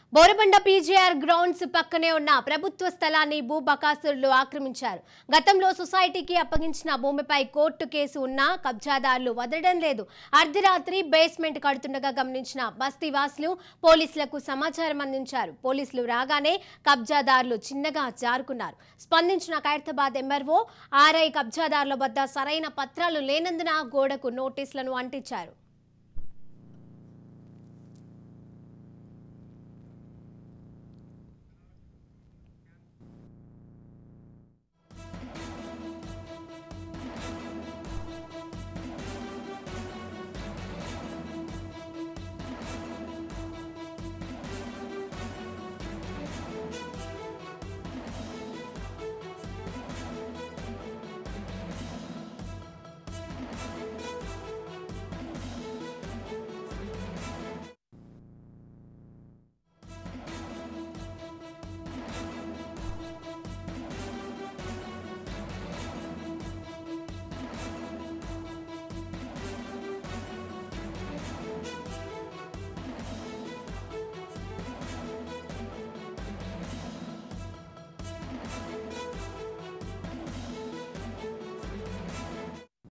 Borabanda PGR grounds పక్కనే ఉన్న ప్రభుత్వ స్థలాన్ని భూబకాసురులు ఆక్రమించారు. గతంలో సొసైటీకి అప్పగించిన భూమిపై కోర్టు కేసు ఉన్నా కబ్జాదారులు వదలడం లేదు. అర్ధరాత్రి బేస్మెంట్ కడుతుండగా గమనించిన బస్తీవాసులు పోలీసులకు సమాచారం అందించారు. పోలీసులు రాగానే కబ్జాదారులు చిన్నగా జారుకున్నారు. స్పందించిన ఖైరతాబాద్ ఎంఆర్ఓ ఆర్ఐ కబ్జాదారుల వద్ద సరైన పత్రాలు లేనందున గోడకు నోటీసులను అంటించారు.